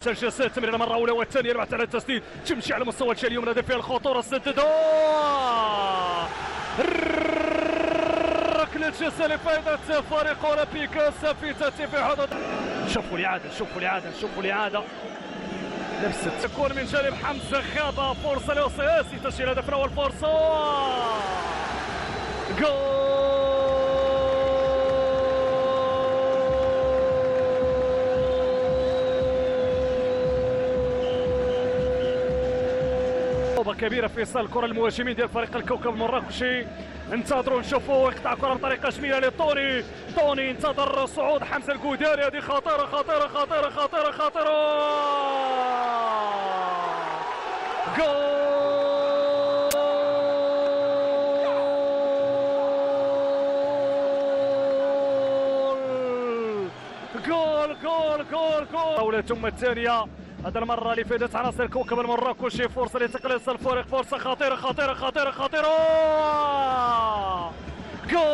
جلسات التمريره مره اولى والثانيه البحث على التسديد تمشي على مستوى الشال اليمنى فيها الخطوره سددوا ركله جزاء لفائده فريق اولمبيك سافيتا في حدود. شوفوا الاعاده لبست تكون من جانب حمزه خابه فرصه لوسياسي تسجيل هدف الاول فرصه جول كبيره في ايصال الكره للمهاجمين ديال فريق الكوكب المراكشي. انتظروا نشوفوا يقطع كره بطريقه جميله لطوني انتظر صعود حمزه الكوداري. هذه خطيره جول ثم الثانيه هذا المره لفائده عناصر الكوكب المراكشي. فرصه لتقليص الفارق فرصه خطيره جول